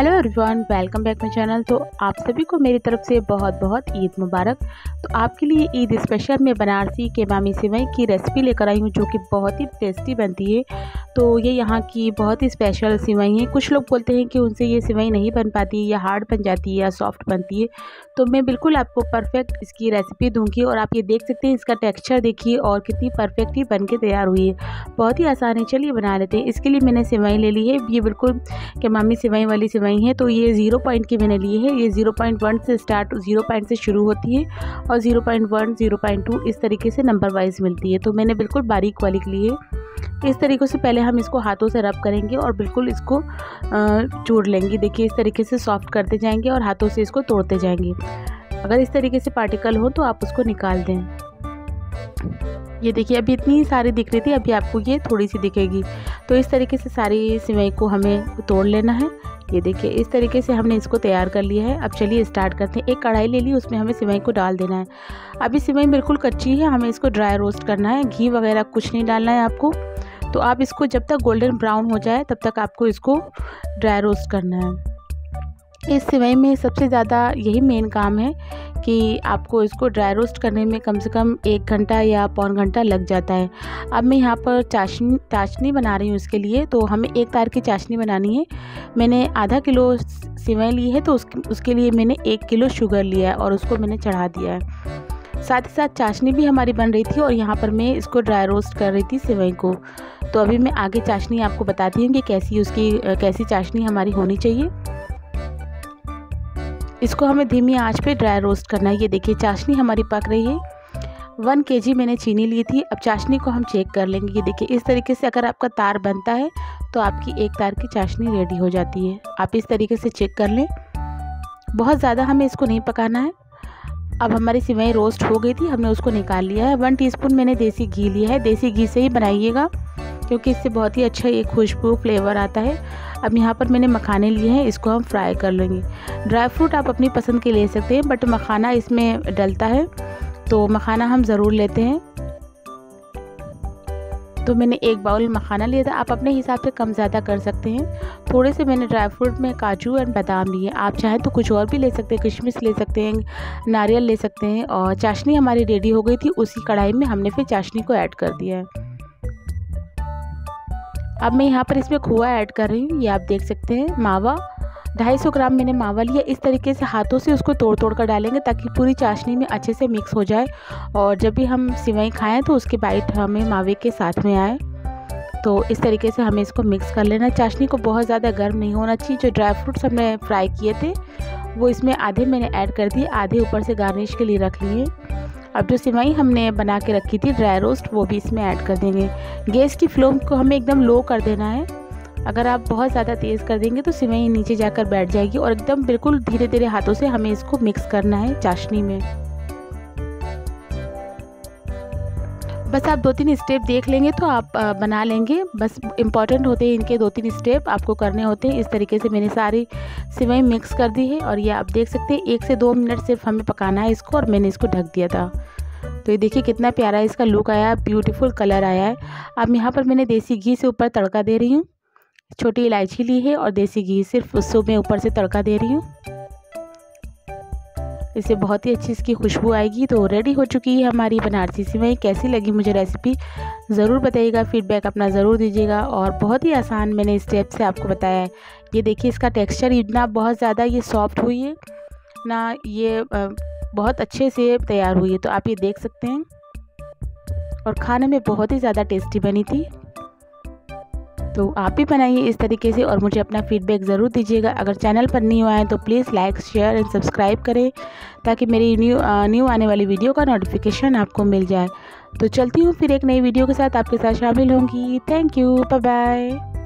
Hello everyone, welcome back my channel. तो आप सभी को मेरी तरफ से बहुत बहुत ईद मुबारक। तो आपके लिए ईद स्पेशल में बनारसी केबामी सेवई की रेसिपी लेकर आई हूँ, जो कि बहुत ही टेस्टी बनती है। तो ये यहाँ की बहुत ही स्पेशल सेवई है। कुछ लोग बोलते हैं कि उनसे ये सेवई नहीं बन पाती, या हार्ड बन जाती है, या सॉफ्ट बनती है। तो मैं बिल्कुल आपको परफेक्ट इसकी रेसिपी दूँगी, और आप ये देख सकते हैं इसका टेक्स्चर देखिए और कितनी परफेक्ट ही बन के तैयार हुई है। बहुत ही आसान है, चलिए बना लेते हैं। इसके लिए मैंने सेवई ले ली है, ये बिल्कुल केबामी सेवई वाली सेवई है। तो ये 0 पॉइंट की मैंने ली है। ये 0.1 से स्टार्ट, 0 पॉइंट से शुरू होती है और 0.1, 0.2 इस तरीके से नंबर वाइज मिलती है। तो मैंने बिल्कुल बारीक वाली ली है। इस तरीके से पहले हम इसको हाथों से रब करेंगे और बिल्कुल इसको चूर लेंगे। देखिए इस तरीके से सॉफ्ट करते जाएंगे और हाथों से इसको तोड़ते जाएंगे। अगर इस तरीके से पार्टिकल हो तो आप उसको निकाल दें। ये देखिए अभी इतनी सारी दिख रही थी, अभी आपको ये थोड़ी सी दिखेगी। तो इस तरीके से सारी सेवई को हमें तोड़ लेना है। ये देखिए इस तरीके से हमने इसको तैयार कर लिया है। अब चलिए स्टार्ट करते हैं। एक कढ़ाई ले ली, उसमें हमें सेवई को डाल देना है। अभी सेवई बिल्कुल कच्ची है, हमें इसको ड्राई रोस्ट करना है। घी वगैरह कुछ नहीं डालना है आपको। तो आप इसको जब तक गोल्डन ब्राउन हो जाए तब तक आपको इसको ड्राई रोस्ट करना है। इस सेवई में सबसे ज़्यादा यही मेन काम है कि आपको इसको ड्राई रोस्ट करने में कम से कम 1 घंटा या पौन घंटा लग जाता है। अब मैं यहाँ पर चाशनी बना रही हूँ इसके लिए। तो हमें 1 तार की चाशनी बनानी है। मैंने आधा किलो सेवई ली है, तो उसके लिए मैंने 1 किलो शुगर लिया है और उसको मैंने चढ़ा दिया है। साथ ही साथ चाशनी भी हमारी बन रही थी और यहाँ पर मैं इसको ड्राई रोस्ट कर रही थी सेवई को। तो अभी मैं आगे चाशनी आपको बताती हूँ कि कैसी चाशनी हमारी होनी चाहिए। इसको हमें धीमी आंच पे ड्राई रोस्ट करना है। ये देखिए चाशनी हमारी पक रही है। 1 kg मैंने चीनी ली थी। अब चाशनी को हम चेक कर लेंगे। ये देखिए इस तरीके से अगर आपका तार बनता है तो आपकी 1 तार की चाशनी रेडी हो जाती है। आप इस तरीके से चेक कर लें। बहुत ज़्यादा हमें इसको नहीं पकाना है। अब हमारी सेवई रोस्ट हो गई थी, हमने उसको निकाल लिया है। 1 टीस्पून मैंने देसी घी लिया है। देसी घी से ही बनाइएगा, क्योंकि इससे बहुत ही अच्छा एक खुशबू फ्लेवर आता है। अब यहाँ पर मैंने मखाने लिए हैं, इसको हम फ्राई कर लेंगे। ड्राई फ्रूट आप अपनी पसंद के ले सकते हैं, बट मखाना इसमें डलता है तो मखाना हम ज़रूर लेते हैं। तो मैंने 1 बाउल मखाना लिया था। आप अपने हिसाब से कम ज़्यादा कर सकते हैं। थोड़े से मैंने ड्राई फ्रूट में काजू एंड बादाम लिए। आप चाहें तो कुछ और भी ले सकते हैं, किशमिश ले सकते हैं, नारियल ले सकते हैं। और चाशनी हमारी रेडी हो गई थी। उसी कढ़ाई में हमने फिर चाशनी को ऐड कर दिया है। अब मैं यहाँ पर इसमें खोआ ऐड कर रही हूँ। ये आप देख सकते हैं। मावा 250 ग्राम मैंने मावा लिया। इस तरीके से हाथों से उसको तोड़ कर डालेंगे ताकि पूरी चाशनी में अच्छे से मिक्स हो जाए, और जब भी हम सेवई खाएं तो उसके बाइट हमें मावे के साथ में आए। तो इस तरीके से हमें इसको मिक्स कर लेना। चाशनी को बहुत ज़्यादा गर्म नहीं होना चाहिए। जो ड्राई फ्रूट्स हमने फ्राई किए थे वो इसमें आधे मैंने ऐड कर दिए, आधे ऊपर से गार्निश के लिए रख लिए। अब जो सेवई हमने बना के रखी थी ड्राई रोस्ट, वो भी इसमें ऐड कर देंगे। गैस की फ्लेम को हमें एकदम लो कर देना है। अगर आप बहुत ज़्यादा तेज़ कर देंगे तो सेवई नीचे जाकर बैठ जाएगी, और एकदम बिल्कुल धीरे धीरे हाथों से हमें इसको मिक्स करना है चाशनी में। बस आप 2-3 स्टेप देख लेंगे तो आप बना लेंगे। बस इम्पॉर्टेंट होते हैं इनके 2-3 स्टेप आपको करने होते हैं। इस तरीके से मैंने सारी सेवई मिक्स कर दी है, और ये आप देख सकते हैं 1 से 2 मिनट सिर्फ हमें पकाना है इसको, और मैंने इसको ढक दिया था। तो ये देखिए कितना प्यारा इसका लुक आया, ब्यूटीफुल कलर आया है। अब यहाँ पर मैंने देसी घी से ऊपर तड़का दे रही हूँ। छोटी इलायची ली है और देसी घी, सिर्फ उससे मैं ऊपर से तड़का दे रही हूँ। इससे बहुत ही अच्छी इसकी खुशबू आएगी। तो रेडी हो चुकी है हमारी बनारसी सेवई। कैसी लगी मुझे रेसिपी ज़रूर बताइएगा, फीडबैक अपना ज़रूर दीजिएगा। और बहुत ही आसान मैंने स्टेप से आपको बताया है। ये देखिए इसका टेक्सचर इतना बहुत ज़्यादा ये सॉफ्ट हुई है ना, ये बहुत अच्छे से तैयार हुई है। तो आप ये देख सकते हैं, और खाने में बहुत ही ज़्यादा टेस्टी बनी थी। तो आप भी बनाइए इस तरीके से और मुझे अपना फीडबैक ज़रूर दीजिएगा। अगर चैनल पर न्यू आए तो please like, share and subscribe करें, ताकि मेरी न्यू आने वाली वीडियो का नोटिफिकेशन आपको मिल जाए। तो चलती हूँ फिर एक नई वीडियो के साथ आपके साथ शामिल होंगी। Thank you, bye bye.